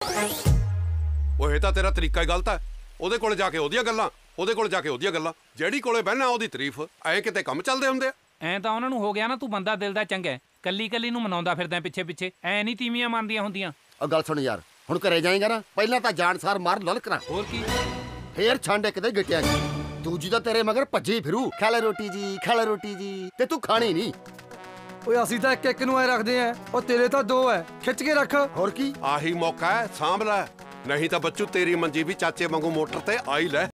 ਉਹ ਇਹ ਤਾਂ ਤੇਰਾ ਤਰੀਕਾ ਹੀ ਗਲਤ ਹੈ। ਉਹਦੇ ਕੋਲ ਜਾ ਕੇ ਉਹਦੀਆਂ ਗੱਲਾਂ, ਉਹਦੇ ਕੋਲ ਜਾ ਕੇ ਉਹਦੀਆਂ ਗੱਲਾਂ, ਜਿਹੜੀ ਕੋਲੇ ਬਹਿਣਾ ਉਹਦੀ ਤਾਰੀਫ। ਐ ਕਿਤੇ ਕੰਮ ਚੱਲਦੇ ਹੁੰਦੇ ਆ? ਐਂ ਤਾਂ ਉਹਨਾਂ ਨੂੰ ਹੋ ਗਿਆ ਨਾ, ਤੂੰ ਬੰਦਾ ਦਿਲ ਦਾ ਚੰਗਾ, ਕੱਲੀ ਕੱਲੀ ਨੂੰ ਮਨਾਉਂਦਾ ਫਿਰਦਾ ਪਿੱਛੇ ਪਿੱਛੇ। ਐ ਨਹੀਂ ਤੀਵੀਆਂ ਮੰਨਦੀਆਂ ਹੁੰਦੀਆਂ। ਉਹ ਗੱਲ ਸੁਣ ਯਾਰ, ਹੁਣ ਘਰੇ ਜਾਏਗਾ ਨਾ, ਪਹਿਲਾਂ ਤਾਂ ਜਾਣਸਾਰ ਮਾਰ ਲਲਕਣਾ, ਹੋਰ ਕੀ ਫੇਰ ਛੰਡ ਇੱਕ ਦੇ ਗਿੱਟਿਆਂ 'ਚ। ਦੂਜੀ ਤਾਂ ਤੇਰੇ ਮਗਰ ਭੱਜੀ ਫਿਰੂ, ਖਾ ਲੈ ਰੋਟੀ ਜੀ, ਖਾ ਲੈ ਰੋਟੀ ਜੀ, ਤੇ ਤੂੰ ਖਾਣੀ ਨਹੀਂ। ਓਏ ਅਸੀਂ ਤਾਂ ਇੱਕ ਇੱਕ ਨੂੰ ਐ ਰੱਖਦੇ ਆ, ਉਹ ਤੇਰੇ ਤਾਂ ਦੋ ਐ, ਖਿੱਚ ਕੇ ਰੱਖ। ਹੋਰ ਕੀ, ਆਹੀ ਮੌਕਾ ਹੈ, ਸਾਂਭ ਲੈ, ਨਹੀਂ ਤਾਂ ਬੱਚੂ ਤੇਰੀ ਮੰਜੀ ਵੀ ਚਾਚੇ ਵਾਂਗੂ ਮੋਟਰ ਤੇ ਆਈ ਲੈ।